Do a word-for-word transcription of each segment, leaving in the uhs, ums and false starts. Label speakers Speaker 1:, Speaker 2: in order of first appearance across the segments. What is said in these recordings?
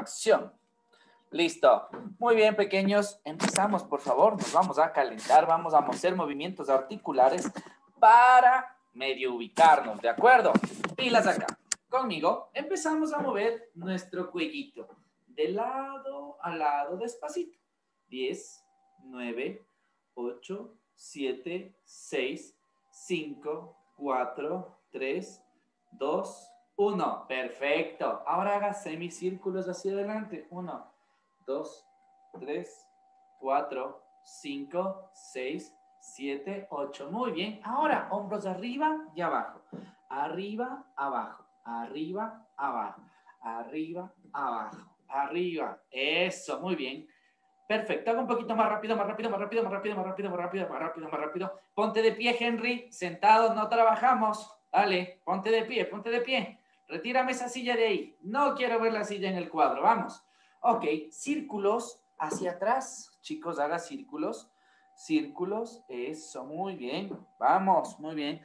Speaker 1: Acción. Listo. Muy bien, pequeños. Empezamos, por favor. Nos vamos a calentar. Vamos a hacer movimientos articulares para medio ubicarnos, ¿de acuerdo? Pilas acá. Conmigo empezamos a mover nuestro cuellito de lado a lado despacito. diez, nueve, ocho, siete, seis, cinco, cuatro, tres, dos, uno. Perfecto. Ahora haga semicírculos hacia adelante. uno, dos, tres, cuatro, cinco, seis, siete, ocho. Muy bien. Ahora, hombros arriba y abajo. Arriba, abajo. Arriba, abajo. Arriba, abajo. Arriba. Eso, muy bien. Perfecto. Haga un poquito más rápido, más rápido, más rápido, más rápido, más rápido, más rápido, más rápido, más rápido. Ponte de pie, Henry. Sentado, no trabajamos. Dale, ponte de pie, ponte de pie. Retírame esa silla de ahí. No quiero ver la silla en el cuadro. Vamos. Ok, círculos hacia atrás. Chicos, haga círculos. Círculos. Eso, muy bien. Vamos, muy bien.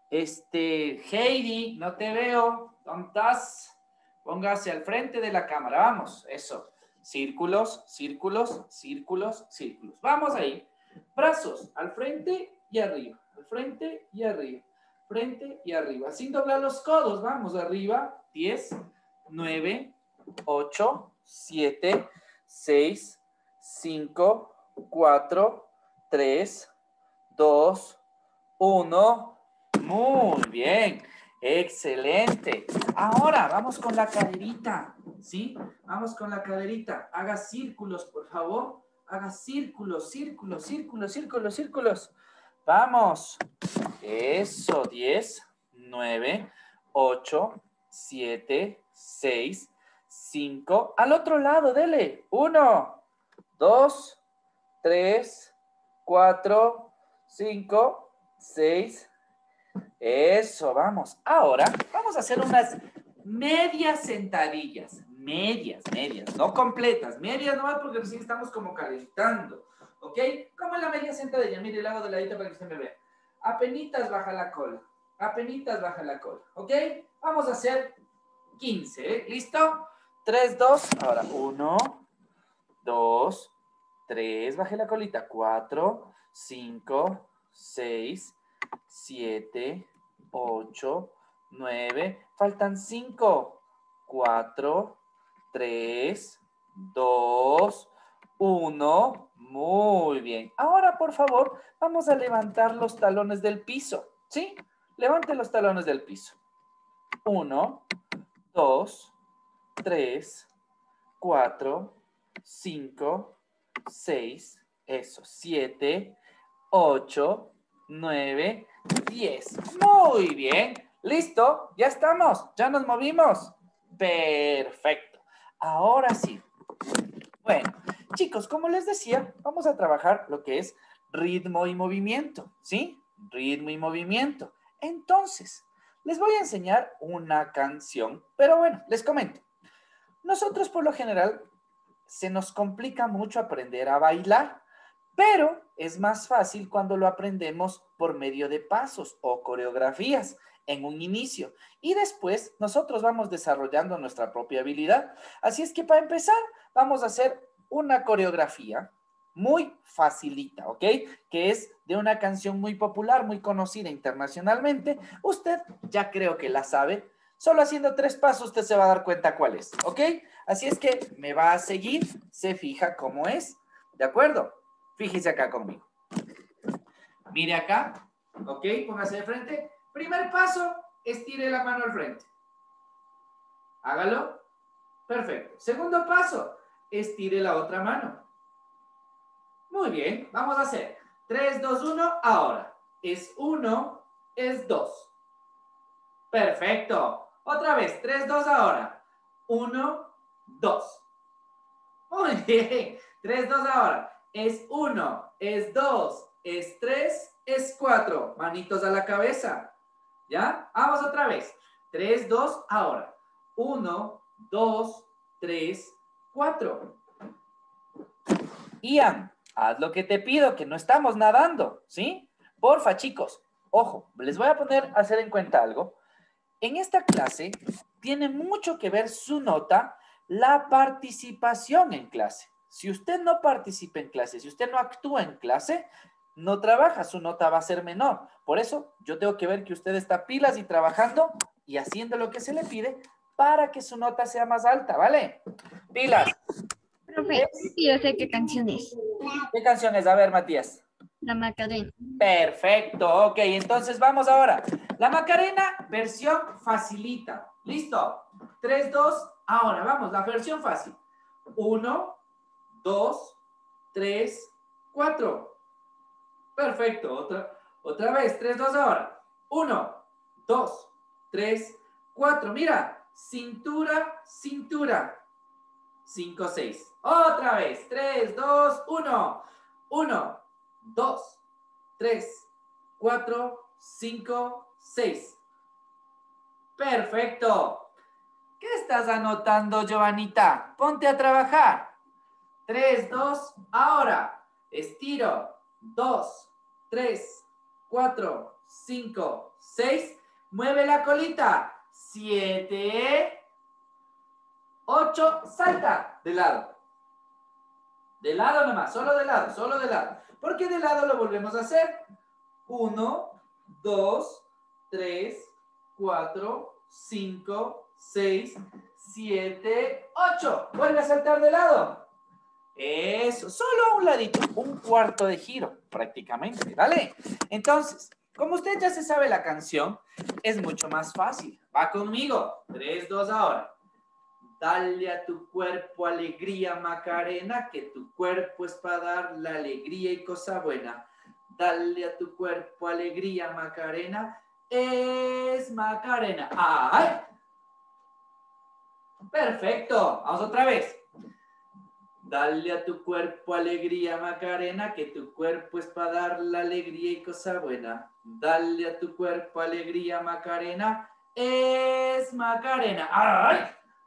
Speaker 1: Este, Heidi, no te veo. ¿Dónde estás? Póngase al frente de la cámara. Vamos, eso. Círculos, círculos, círculos, círculos. Vamos ahí. Brazos al frente y arriba. Al frente y arriba. Frente y arriba. Sin doblar los codos. Vamos arriba. diez, nueve, ocho, siete, seis, cinco, cuatro, tres, dos, uno. Muy bien. Excelente. Ahora vamos con la caderita. ¿Sí? Vamos con la caderita. Haga círculos, por favor. Haga círculos, círculos, círculos, círculos, círculos. Vamos. Eso. diez, nueve, ocho, siete, seis, cinco. Al otro lado, dele. uno, dos, tres, cuatro, cinco, seis. Eso, vamos. Ahora vamos a hacer unas medias sentadillas. Medias, medias, no completas. Medias nomás porque recién estamos como calentando. ¿Ok? Como en la media sentadilla. Mire, le hago de ladito para que usted me vea. Apenitas baja la cola. Apenitas baja la cola. ¿Ok? Vamos a hacer quince. ¿eh? ¿Listo? tres, dos. Ahora, uno, dos, tres. Baje la colita. cuatro, cinco, seis, siete, ocho, nueve. Faltan cinco. cuatro, tres, dos, uno. Muy bien. Ahora, por favor, vamos a levantar los talones del piso. ¿Sí? Levante los talones del piso. uno, dos, tres, cuatro, cinco, seis, eso, siete, ocho, nueve, diez. Muy bien. ¿Listo? Ya estamos. Ya nos movimos. Perfecto. Ahora sí. Bueno, chicos, como les decía, vamos a trabajar lo que es ritmo y movimiento, ¿sí? Ritmo y movimiento. Entonces, les voy a enseñar una canción, pero bueno, les comento. Nosotros, por lo general, se nos complica mucho aprender a bailar, pero es más fácil cuando lo aprendemos por medio de pasos o coreografías en un inicio. Y después nosotros vamos desarrollando nuestra propia habilidad. Así es que para empezar, vamos a hacer una coreografía muy facilita, ¿ok? Que es de una canción muy popular, muy conocida internacionalmente. Usted ya creo que la sabe. Solo haciendo tres pasos usted se va a dar cuenta cuál es, ¿ok? Así es que me va a seguir, se fija cómo es, ¿de acuerdo? Fíjese acá conmigo. Mire acá, ¿ok? Póngase de frente. Primer paso, estire la mano al frente. Hágalo. Perfecto. Segundo paso, estire la otra mano. Muy bien, vamos a hacer tres, dos, uno, ahora. Es uno, es dos. Perfecto. Otra vez, tres, dos, ahora. uno, dos. Muy bien. tres, dos, ahora. Es uno, es dos, es tres, es cuatro. Manitos a la cabeza. ¿Ya? Vamos otra vez. tres, dos, ahora. uno, dos, tres, cuatro. Ian, haz lo que te pido, que no estamos nadando, ¿sí? Porfa, chicos. Ojo, les voy a poner a hacer en cuenta algo. En esta clase tiene mucho que ver su nota, la participación en clase. Si usted no participa en clase, si usted no actúa en clase, no trabaja, su nota va a ser menor. Por eso yo tengo que ver que usted está pilas y trabajando y haciendo lo que se le pide para que su nota sea más alta, ¿vale? Pilas.
Speaker 2: Profe, sí, yo sé qué canción es.
Speaker 1: ¿Qué canción es? A ver, Matías.
Speaker 2: La Macarena.
Speaker 1: Perfecto, ok, entonces vamos ahora. La Macarena, versión facilita. ¿Listo? tres, dos, ahora, vamos, la versión fácil. uno, dos, tres, cuatro. Perfecto, otra, otra vez, tres, dos ahora. uno, dos, tres, cuatro. Mira, cintura, cintura. cinco, seis. Otra vez, tres, dos, uno. uno, dos, tres, cuatro, cinco, seis. Perfecto. ¿Qué estás anotando, Giovanita? Ponte a trabajar. tres, dos, ahora. Estiro. dos, tres, cuatro, cinco, seis. Mueve la colita. siete, ocho, salta de lado. De lado nomás, solo de lado, solo de lado. Porque de lado lo volvemos a hacer. uno, dos, tres, cuatro, cinco, seis, siete, ocho. Vuelve a saltar de lado. Eso, solo a un ladito, un cuarto de giro prácticamente, ¿vale? Entonces, como usted ya se sabe la canción, es mucho más fácil. Va conmigo. tres, dos ahora. Dale a tu cuerpo alegría, Macarena, que tu cuerpo es para dar la alegría y cosa buena. Dale a tu cuerpo alegría, Macarena, es Macarena. ¡Ay! Perfecto, vamos otra vez. Dale a tu cuerpo alegría, Macarena, que tu cuerpo es para dar la alegría y cosa buena. Dale a tu cuerpo alegría, Macarena, es Macarena. ¡Ay!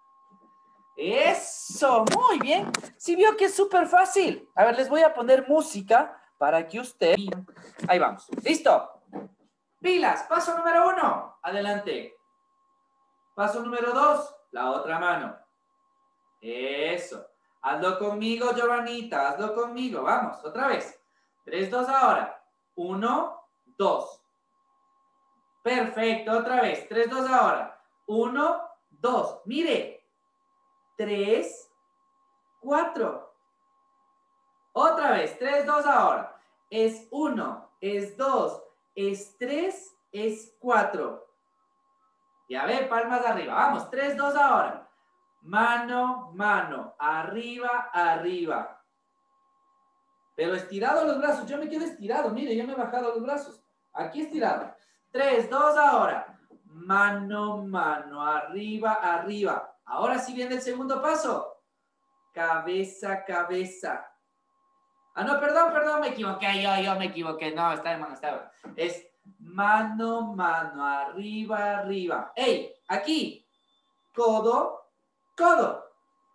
Speaker 1: Eso, muy bien. Sí vio que es súper fácil. A ver, les voy a poner música para que usted... Ahí vamos. ¿Listo? Pilas. Paso número uno. Adelante. Paso número dos. La otra mano. Eso. Hazlo conmigo, Giovanita. Hazlo conmigo. Vamos, otra vez. tres, dos ahora. uno, dos. Perfecto, otra vez. tres, dos ahora. uno, dos. Mire. tres, cuatro. Otra vez, tres, dos ahora. Es uno, es dos, es tres, es cuatro. Ya ve, palmas arriba. Vamos, tres, dos ahora. Mano, mano, arriba, arriba. Pero estirado los brazos. Yo me quedo estirado. Mire, yo me he bajado los brazos. Aquí estirado. tres, dos ahora. Mano, mano, arriba, arriba. Ahora sí viene el segundo paso. Cabeza, cabeza. Ah, no, perdón, perdón, me equivoqué. Yo, yo me equivoqué. No, está de mano, está de mano. Es mano, mano, arriba, arriba. ¡Ey! Aquí. Codo, codo.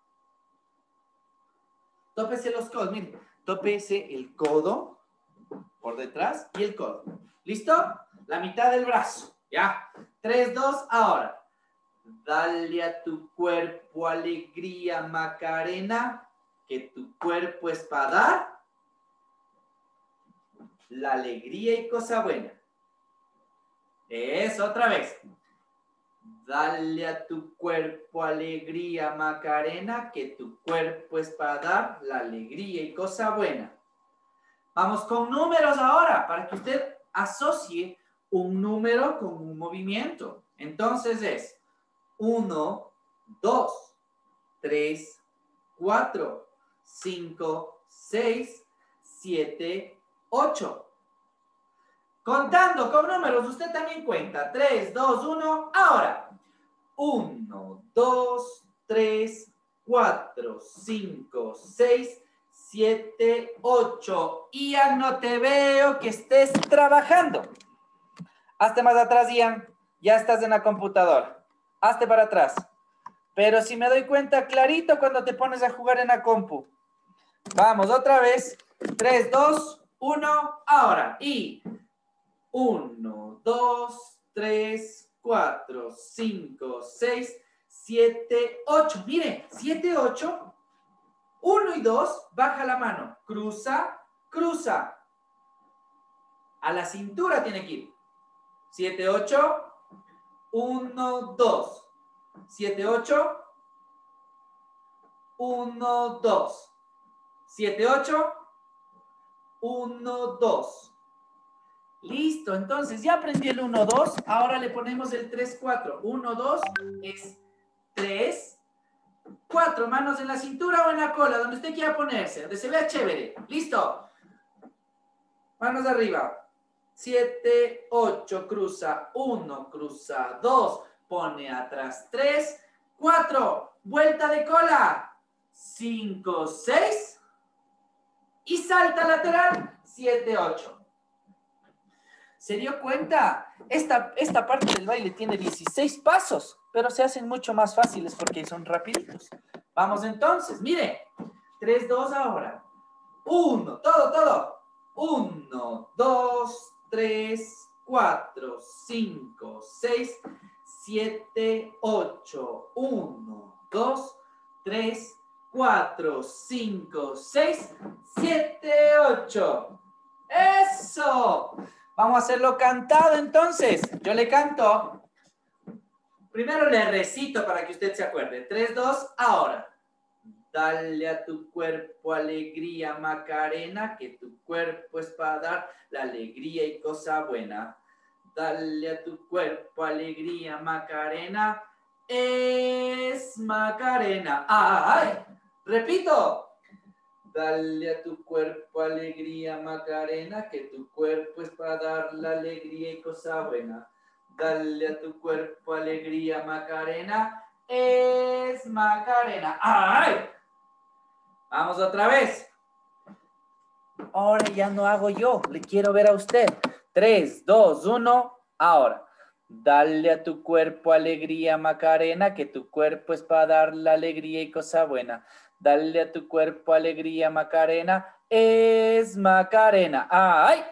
Speaker 1: Tópese los codos, miren. Tópese el codo por detrás y el codo. ¿Listo? La mitad del brazo. Ya. tres, dos, ahora. Dale a tu cuerpo alegría, Macarena, que tu cuerpo es para dar la alegría y cosa buena. Eso, otra vez. Dale a tu cuerpo alegría, Macarena, que tu cuerpo es para dar la alegría y cosa buena. Vamos con números ahora, para que usted asocie un número con un movimiento. Entonces es uno, dos, tres, cuatro, cinco, seis, siete, ocho. Contando con números, usted también cuenta. tres, dos, uno, ahora. uno, dos, tres, cuatro, cinco, seis, siete, ocho. Ian, no te veo que estés trabajando. Hazte más atrás, Ian. Ya estás en la computadora. Hazte para atrás. Pero si me doy cuenta clarito cuando te pones a jugar en la compu. Vamos, otra vez. tres, dos, uno, ahora. Y uno, dos, tres, cuatro, cinco, seis, siete, ocho. Mire, siete, ocho. uno y dos, baja la mano. Cruza, cruza. A la cintura tiene que ir. siete, ocho. uno, dos. siete, ocho. uno, dos. siete, ocho. uno, dos. Listo, entonces ya aprendí el uno, dos. Ahora le ponemos el tres, cuatro. uno, dos es tres, cuatro. Manos en la cintura o en la cola, donde usted quiera ponerse, donde se vea chévere. Listo. Manos arriba. siete, ocho, cruza uno, cruza dos, pone atrás tres, cuatro, vuelta de cola, cinco, seis y salta lateral, siete, ocho. ¿Se dio cuenta? Esta, esta parte del baile tiene dieciséis pasos, pero se hacen mucho más fáciles porque son rapiditos. Vamos entonces, mire, tres, dos ahora. uno, todo, todo. uno, dos, tres, cuatro, cinco, seis, siete, ocho. uno, dos, tres, cuatro, cinco, seis, siete, ocho. ¡Eso! Vamos a hacerlo cantado entonces. Yo le canto. Primero le recito para que usted se acuerde. tres, dos, ahora. Dale a tu cuerpo alegría, Macarena, que tu cuerpo es para dar la alegría y cosa buena. Dale a tu cuerpo alegría, Macarena, es Macarena. ¡Ay! Repito. Dale a tu cuerpo alegría, Macarena, que tu cuerpo es para dar la alegría y cosa buena. Dale a tu cuerpo alegría, Macarena, es Macarena. ¡Ay! Vamos otra vez. Ahora ya no hago yo, le quiero ver a usted. tres, dos, uno, ahora. Dale a tu cuerpo alegría, Macarena, que tu cuerpo es para dar la alegría y cosa buena. Dale a tu cuerpo alegría, Macarena, es Macarena. ¡Ay!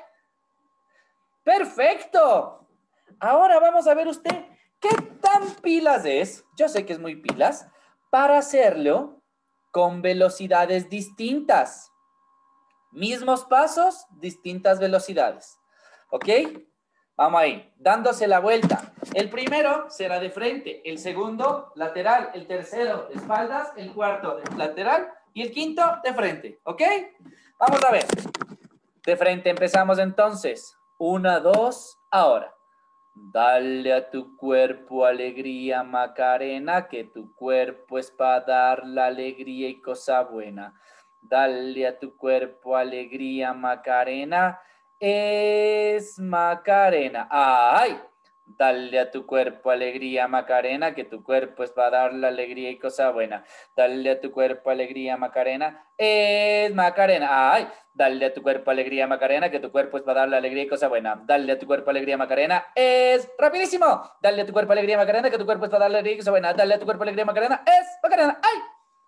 Speaker 1: ¡Perfecto! Ahora vamos a ver usted qué tan pilas es, yo sé que es muy pilas, para hacerlo con velocidades distintas. Mismos pasos, distintas velocidades. ¿Ok? Vamos ahí, dándose la vuelta. El primero será de frente, el segundo lateral, el tercero de espaldas, el cuarto de lateral y el quinto de frente. ¿Ok? Vamos a ver. De frente empezamos entonces. Una, dos, ahora. Dale a tu cuerpo alegría, Macarena, que tu cuerpo es para dar la alegría y cosa buena. Dale a tu cuerpo alegría, Macarena, es Macarena. ¡Ay! Dale a tu cuerpo alegría, Macarena, que tu cuerpo es para dar la alegría y cosa buena. Dale a tu cuerpo alegría, Macarena, es Macarena. ¡Ay! Dale a tu cuerpo alegría, Macarena, que tu cuerpo es para dar la alegría y cosa buena. Dale a tu cuerpo alegría, Macarena, es rapidísimo. Dale a tu cuerpo alegría, Macarena, que tu cuerpo es para dar la alegría y cosa buena. Dale a tu cuerpo alegría, Macarena, es Macarena. ¡Ay!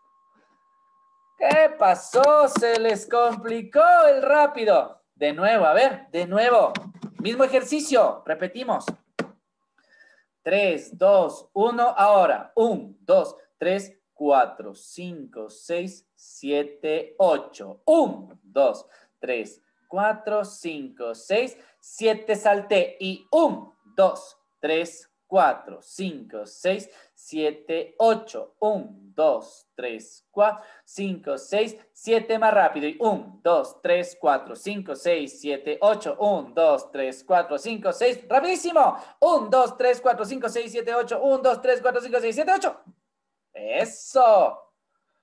Speaker 1: ¿Qué pasó? Se les complicó el rápido. De nuevo, a ver, de nuevo. Mismo ejercicio, repetimos. tres, dos, uno, ahora. uno, dos, tres, cuatro, cinco, seis, siete, ocho. uno, dos, tres, cuatro, cinco, seis, siete, salté. Y uno, dos, tres, cuatro, cinco, seis, siete, ocho. uno, dos, tres, cuatro, cinco, seis, siete, más rápido. Y uno, dos, tres, cuatro, cinco, seis, siete, ocho. uno, dos, tres, cuatro, cinco, seis. ¡Rapidísimo! uno, dos, tres, cuatro, cinco, seis, siete, ocho. uno, dos, tres, cuatro, cinco, seis, siete, ocho. ¡Eso!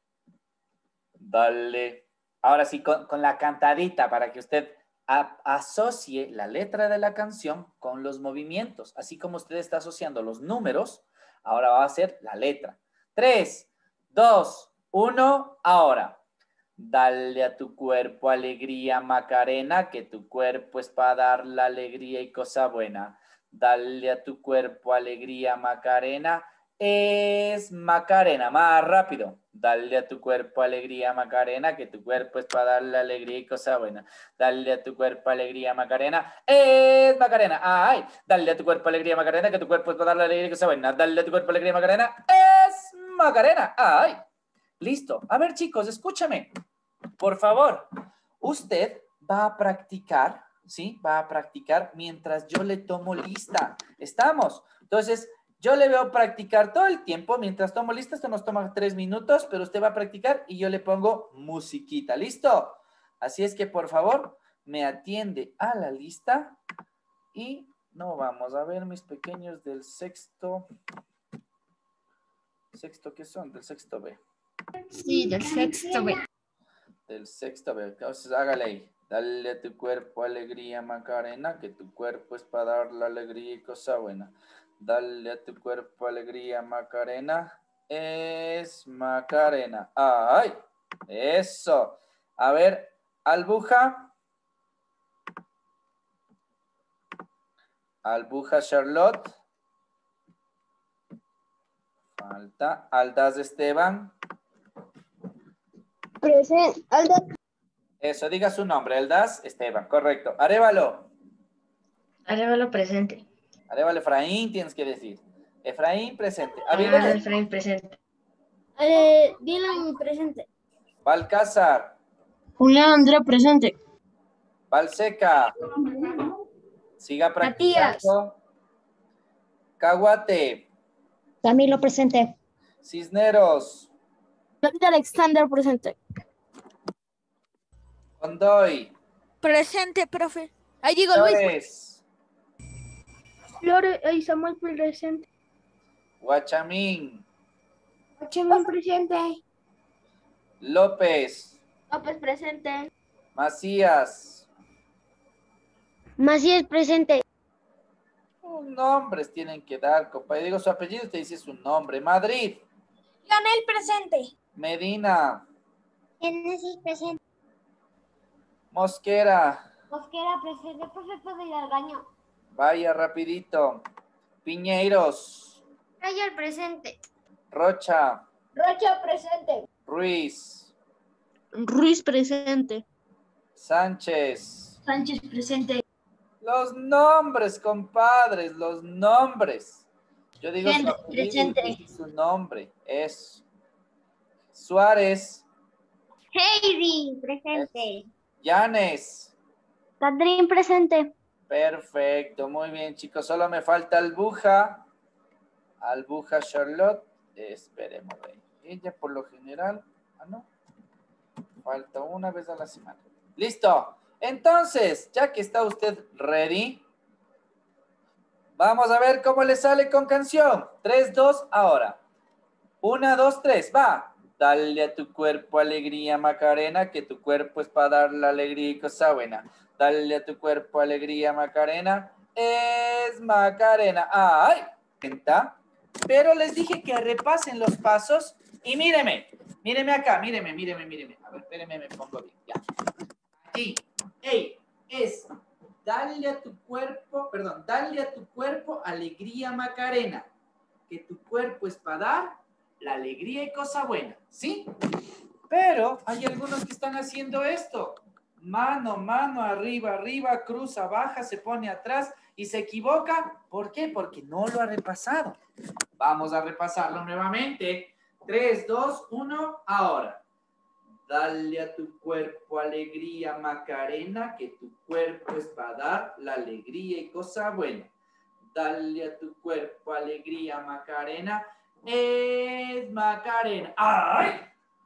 Speaker 1: Dale. Ahora sí, con, con la cantadita para que usted a, asocie la letra de la canción con los movimientos. Así como usted está asociando los números, ahora va a ser la letra. tres, dos, uno, ahora. Dale a tu cuerpo alegría, Macarena, que tu cuerpo es para dar la alegría y cosa buena. Dale a tu cuerpo alegría, Macarena, es Macarena. Más rápido. Dale a tu cuerpo alegría, Macarena, que tu cuerpo es para dar la alegría y cosa buena. Dale a tu cuerpo alegría, Macarena, es Macarena. Ay, dale a tu cuerpo alegría, Macarena, que tu cuerpo es para dar la alegría y cosa buena. Dale a tu cuerpo alegría, Macarena, es Macarena. Ay, listo. A ver, chicos, escúchame. Por favor, usted va a practicar, ¿sí? Va a practicar mientras yo le tomo lista. ¿Estamos? Entonces, yo le veo practicar todo el tiempo. Mientras tomo lista, esto nos toma tres minutos, pero usted va a practicar y yo le pongo musiquita. ¿Listo? Así es que, por favor, me atiende a la lista y no vamos a ver mis pequeños del sexto. ¿Sexto qué son? Del sexto B.
Speaker 2: Sí, del sexto B.
Speaker 1: Del sexto B. Entonces, hágale ahí. Dale a tu cuerpo alegría, Macarena, que tu cuerpo es para dar la alegría y cosa buena. Dale a tu cuerpo alegría, Macarena. Es Macarena. ¡Ay! Eso. A ver, Albuja. Albuja Charlotte. Falta. Aldaz Esteban.
Speaker 3: Presente. Aldaz.
Speaker 1: Eso, diga su nombre. Aldaz Esteban, correcto. Arévalo.
Speaker 4: Arévalo presente.
Speaker 1: Arévalo Efraín, tienes que decir. Efraín presente.
Speaker 4: Arévalo
Speaker 1: Avilés.
Speaker 4: Efraín presente.
Speaker 3: Eh, Dylan presente.
Speaker 1: Balcázar.
Speaker 3: Julián Andrea presente.
Speaker 1: Balseca. Siga practicando. Caguate.
Speaker 3: Camilo presente.
Speaker 1: Cisneros.
Speaker 3: David Alexander presente.
Speaker 1: Condoy.
Speaker 5: Presente, profe. Ahí digo Luis.
Speaker 1: Flores.
Speaker 3: Flores y Samuel presente.
Speaker 1: Guachamín.
Speaker 3: Chimón presente.
Speaker 1: López.
Speaker 3: López presente.
Speaker 1: Macías.
Speaker 3: Macías presente.
Speaker 1: Sus nombres tienen que dar, compadre. Digo su apellido, usted dice su nombre. Madrid.
Speaker 5: Leonel presente.
Speaker 1: Medina.
Speaker 3: Genesis presente.
Speaker 1: Mosquera.
Speaker 3: Mosquera presente. Profe, ¿puedo ir al baño?
Speaker 1: Vaya rapidito. Piñeiros.
Speaker 3: Ayer presente.
Speaker 1: Rocha.
Speaker 3: Rocha presente.
Speaker 1: Ruiz.
Speaker 3: Ruiz presente.
Speaker 1: Sánchez.
Speaker 3: Sánchez presente.
Speaker 1: Los nombres, compadres, los nombres. Yo digo su, apellido,
Speaker 3: presente.
Speaker 1: dice su nombre. Es Suárez.
Speaker 3: Heidi presente.
Speaker 1: Llanes.
Speaker 3: Catherine presente.
Speaker 1: Perfecto, muy bien, chicos. Solo me falta Albuja. Albuja Charlotte. Esperemos. Ahí. Ella por lo general. Ah, no. Falta una vez a la semana. Listo. Entonces, ya que está usted ready, vamos a ver cómo le sale con canción. tres, dos, ahora. uno, dos, tres, va. Dale a tu cuerpo alegría, Macarena, que tu cuerpo es para dar la alegría y cosa buena. Dale a tu cuerpo alegría, Macarena, es Macarena. ¡Ay! Pero les dije que repasen los pasos y míreme, míreme acá, míreme, míreme, míreme. A ver, espéreme, me pongo bien, ya. Aquí, ey, es, dale a tu cuerpo, perdón, dale a tu cuerpo alegría, Macarena, que tu cuerpo es para dar la alegría y cosa buena, ¿sí? Pero hay algunos que están haciendo esto. Mano, mano, arriba, arriba, cruza, baja, se pone atrás y se equivoca. ¿Por qué? Porque no lo ha repasado. Vamos a repasarlo nuevamente. tres, dos, uno, ahora. Dale a tu cuerpo alegría, Macarena, que tu cuerpo es para dar la alegría y cosa buena. Dale a tu cuerpo alegría, Macarena, es Macarena. ¡Ay!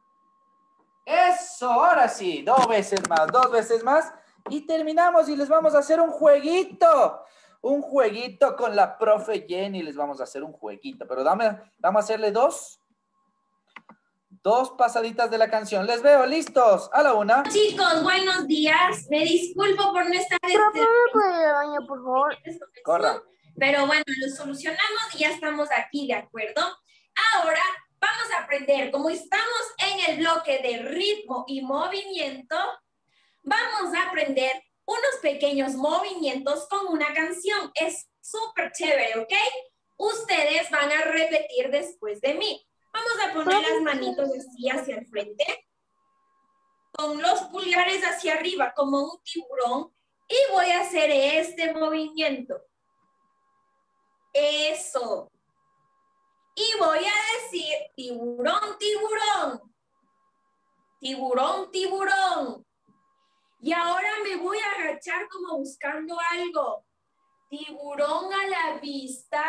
Speaker 1: Eso, ahora sí, dos veces más, dos veces más y terminamos y les vamos a hacer un jueguito, un jueguito con la profe Jenny, les vamos a hacer un jueguito, pero dame, vamos a hacerle dos, dos pasaditas de la canción. Les veo, listos, a la una.
Speaker 6: Chicos, buenos días, me disculpo por no estar desde...
Speaker 3: ¿Me puede ir al baño, por favor?
Speaker 1: Corra.
Speaker 6: Pero bueno, lo solucionamos y ya estamos aquí, ¿de acuerdo? Ahora vamos a aprender, como estamos en el bloque de ritmo y movimiento, vamos a aprender unos pequeños movimientos con una canción. Es súper chévere, ¿ok? Ustedes van a repetir después de mí. Vamos a poner las manitos así hacia el frente, con los pulgares hacia arriba como un tiburón y voy a hacer este movimiento. Eso. Y voy a decir tiburón, tiburón. Tiburón, tiburón. Y ahora me voy a agachar como buscando algo. Tiburón a la vista.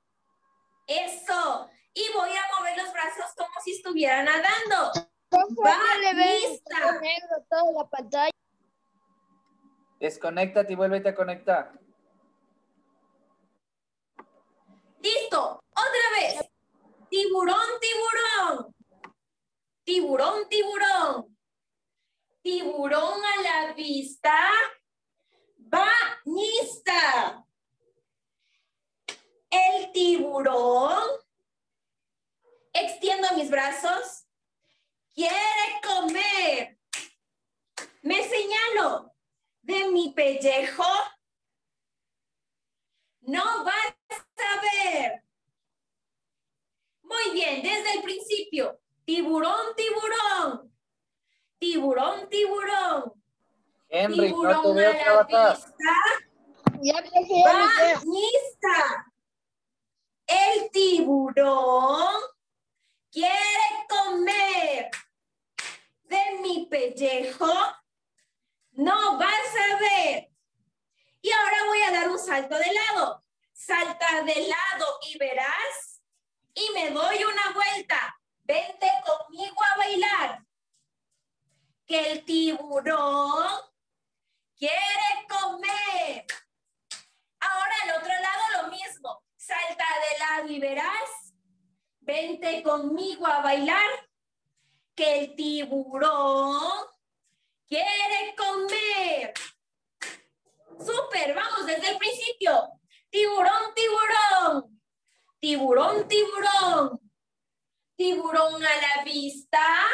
Speaker 6: Eso. Y voy a mover los brazos como si estuviera nadando. Va vista.
Speaker 2: negro toda la pantalla.
Speaker 1: Desconéctate y vuélvete a conectar.
Speaker 6: Listo. Otra vez. Tiburón, tiburón. Tiburón, tiburón. Tiburón a la vista. Bañista. El tiburón. Extiendo mis brazos. Quiere comer. Me señalo de mi pellejo. No vas a ver. Muy bien, desde el principio. Tiburón, tiburón. Tiburón, tiburón.
Speaker 1: Henry, no te
Speaker 6: Tiburón
Speaker 1: veo
Speaker 6: a la
Speaker 1: trabajar.
Speaker 6: vista.
Speaker 2: Ya empecé a limpiar.
Speaker 6: Bañista. El tiburón quiere comer de mi pellejo. No vas a ver. Y ahora voy a dar un salto de lado. Salta de lado y verás. Y me doy una vuelta. Vente conmigo a bailar. Que el tiburón quiere comer. Ahora al otro lado lo mismo. Salta de lado y verás. Vente conmigo a bailar. Que el tiburón quiere comer. Súper, vamos desde el principio. Tiburón, tiburón. Tiburón, tiburón. Tiburón a la vista.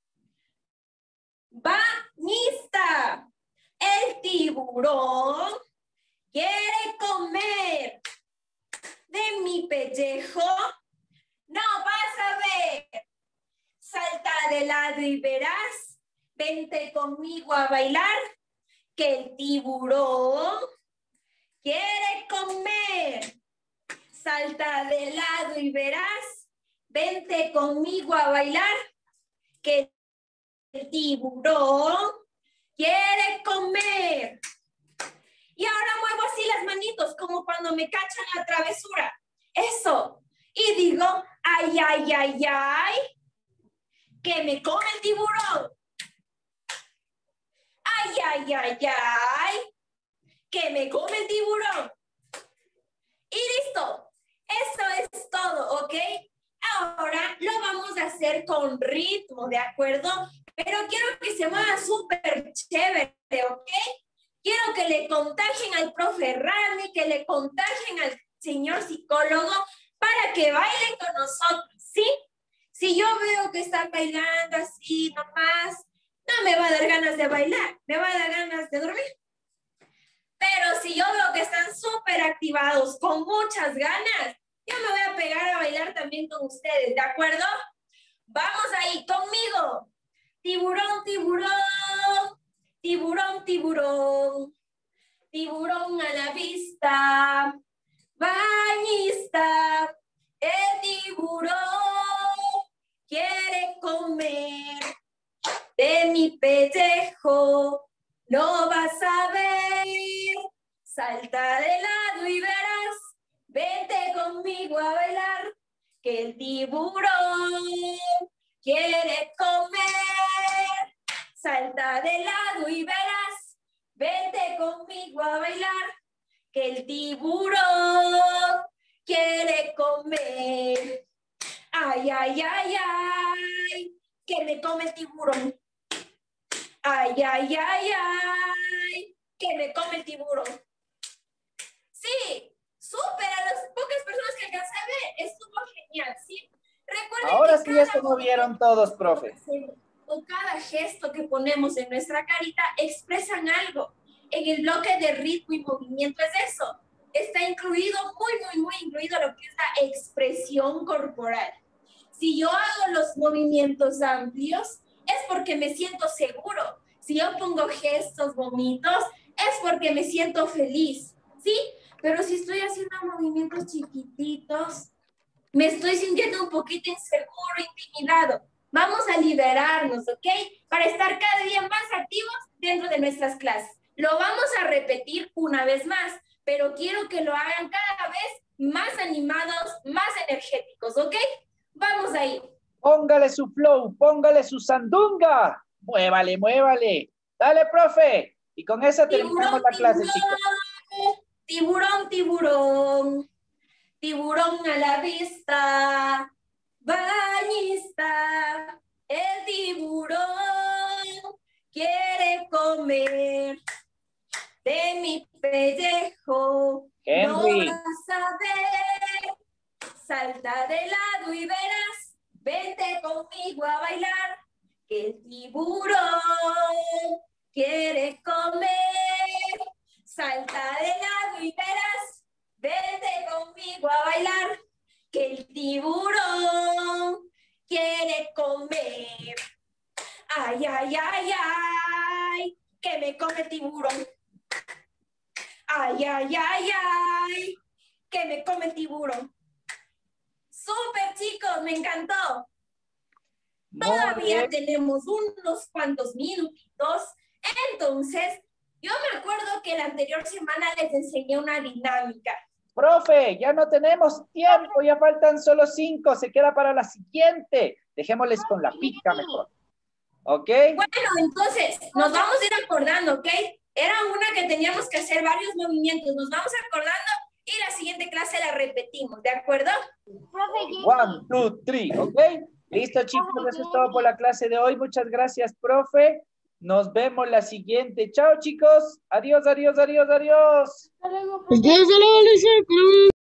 Speaker 6: Bañista. El tiburón quiere comer de mi pellejo. No vas a ver. Salta de lado y verás. Vente conmigo a bailar. Que el tiburón quiere comer. Salta de lado y verás. Vente conmigo a bailar. Que el tiburón quiere comer. Y ahora muevo así las manitos, como cuando me cachan la travesura. Eso. Y digo, ay, ay, ay, ay, que me come el tiburón. Ay, ay, ay, ay, que me come el tiburón. Y listo. Eso es todo, ¿ok? Ahora lo vamos a hacer con ritmo, ¿de acuerdo? Pero quiero que se mueva súper chévere, ¿ok? Quiero que le contagien al profe Rami, que le contagien al señor psicólogo para que bailen con nosotros, ¿sí? Si yo veo que están bailando así nomás, no me va a dar ganas de bailar, me va a dar ganas de dormir. Pero si yo veo que están súper activados, con muchas ganas, yo me voy a pegar a bailar también con ustedes, ¿de acuerdo? Vamos ahí, conmigo. Tiburón, tiburón, tiburón, tiburón, tiburón a la vista, bañista, el tiburón quiere comer de mi pellejo, no vas a ver, salta de lado y verás, vente conmigo a bailar, que el tiburón quiere comer, salta de lado y verás, vente conmigo a bailar, que el tiburón quiere comer. Ay, ay, ay, ay, que me come el tiburón. Ay, ay, ay, ay, que me come el tiburón. Sí, súper, a las pocas personas que alcancé a ver, estuvo genial, ¿sí? Recuerden
Speaker 1: Ahora
Speaker 6: que
Speaker 1: sí ya
Speaker 6: cada
Speaker 1: se movieron todos, profe.
Speaker 6: o cada gesto que ponemos en nuestra carita expresan algo. En el bloque de ritmo y movimiento es eso. Está incluido, muy, muy, muy incluido lo que es la expresión corporal. Si yo hago los movimientos amplios, es porque me siento seguro. Si yo pongo gestos bonitos, es porque me siento feliz, ¿sí? Pero si estoy haciendo movimientos chiquititos, Me estoy sintiendo un poquito inseguro, intimidado. Vamos a liberarnos, ¿ok? Para estar cada día más activos dentro de nuestras clases. Lo vamos a repetir una vez más, pero quiero que lo hagan cada vez más animados, más energéticos, ¿ok? Vamos ahí.
Speaker 1: Póngale su flow, póngale su sandunga. Muévale, muévale. Dale, profe. Y con eso terminamos la clase, chicos.
Speaker 6: Tiburón, tiburón. Tiburón a la vista. Bañista. El tiburón quiere comer de mi pellejo.
Speaker 1: Henry.
Speaker 6: No vas a ver. Salta de lado y verás. Vente conmigo a bailar. Que el tiburón quiere comer. Salta de lado y verás. Vente conmigo a bailar. Que el tiburón quiere comer. Ay, ay, ay, ay. Que me come el tiburón. Ay, ay, ay, ay. Que me come el tiburón. Súper, chicos, me encantó. Todavía tenemos unos cuantos minutitos. Entonces, yo me acuerdo que la anterior semana les enseñé una dinámica.
Speaker 1: Profe, ya no tenemos tiempo, ya faltan solo cinco, se queda para la siguiente. Dejémosles con la pica mejor. ¿Ok?
Speaker 6: Bueno, entonces, nos vamos a ir acordando, ¿ok? Era una que teníamos que hacer varios movimientos. Nos vamos acordando y la siguiente clase la repetimos, ¿de acuerdo?
Speaker 1: One, two, three, ¿ok? Listo, chicos, eso es todo por la clase de hoy. Muchas gracias, profe. Nos vemos la siguiente. Chao, chicos. Adiós, adiós, adiós, adiós.
Speaker 2: Adiós, adiós.